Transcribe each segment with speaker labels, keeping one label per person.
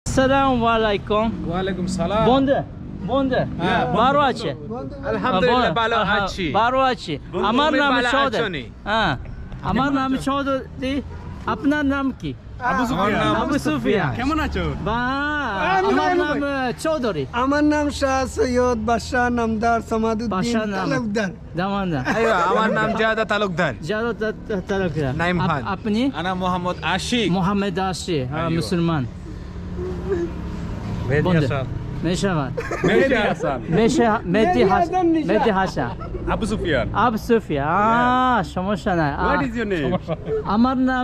Speaker 1: Assalamualaikum.
Speaker 2: ওয়ালাইকুম সালাম।
Speaker 1: বন্ধু বন্ধু বারো আছে
Speaker 2: আলহামদুলিল্লাহ ভালো আছি।
Speaker 1: বারো আছে। আমার নাম চৌধুরী। হ্যাঁ, আমার নাম চৌধুরী। আপনার নাম কি? আবু সুফিয়ান।
Speaker 2: কেমন আছো?
Speaker 1: আমার নাম চৌধুরী।
Speaker 3: আমার নাম শাহ সৈয়দ বাদশাহ নামদার সামাদুদ্দিন
Speaker 1: বাদশাহ নাম।
Speaker 3: তালুকদার।
Speaker 1: জামানদা।
Speaker 2: আইয়ো আমার নাম জিয়াদা তালুকদার।
Speaker 1: জারো তালুকদার।
Speaker 2: নাইম খান।
Speaker 1: আপনি?
Speaker 2: আনা মোহাম্মদ আশিক।
Speaker 1: মোহাম্মদ আশিক, মুসলমান।
Speaker 2: মেহেদি হাসান।
Speaker 1: মেহেদি হাসান। মেহেদি হাসান।
Speaker 2: আবু সুফিয়ান।
Speaker 1: আবু সুফিয়ান। সমস্যা নাই।
Speaker 2: What is your name?
Speaker 1: আমার নাম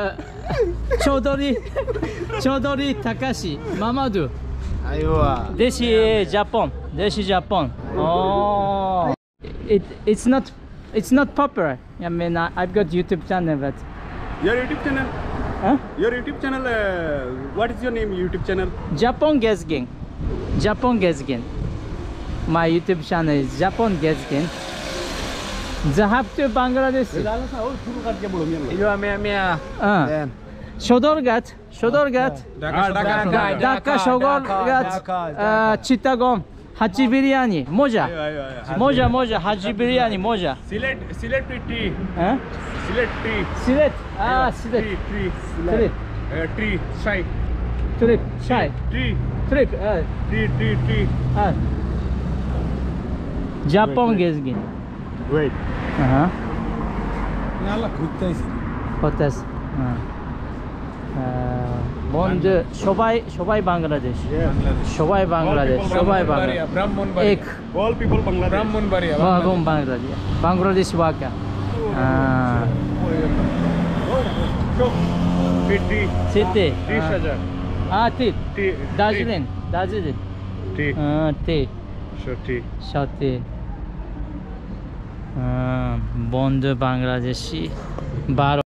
Speaker 1: চৌধুরী তাকাশি মামাদু।
Speaker 2: আইয়ো
Speaker 1: দেশি Japan. Oh, it's not popular. I mean, I've got YouTube channel, but
Speaker 4: Your YouTube channel?
Speaker 1: huh?
Speaker 4: Your YouTube channel, what is your name YouTube channel?
Speaker 1: Japan Gezgin. My YouTube channel is Japan Gezgin. Zahab to Bangladesh.
Speaker 2: ইলো আমি
Speaker 1: Shodorgat. Dhaka Shodorgat. Chittagong. Haji biryani. Moja. Haji biryani. Moja.
Speaker 4: Silet tree.
Speaker 1: Huh?
Speaker 4: Silet tree.
Speaker 1: Silet.
Speaker 4: Tree. Tree. Shai.
Speaker 1: Trip. Shai.
Speaker 4: Tree.
Speaker 1: Trip.
Speaker 4: Tree.
Speaker 1: Japan Gezgin.
Speaker 4: Wait.
Speaker 2: আল্লাহ ঘুরতেছি।
Speaker 1: Potas. বন্ধু সবাই বাংলাদেশ। সবাই বাংলাদেশ।
Speaker 2: ব্রাহ্মণবাড়িয়া।
Speaker 1: এক
Speaker 4: All people Bangladesh.
Speaker 2: Brahmanbaria.
Speaker 1: Bangladesh ওয়াকা।
Speaker 4: Tree.
Speaker 1: সিতে।
Speaker 4: Shajar.
Speaker 1: tit. Darjeeling.
Speaker 4: Tree.
Speaker 1: তে
Speaker 4: Sure tree.
Speaker 1: সাথে বন্ধু বাংলাদেশি 12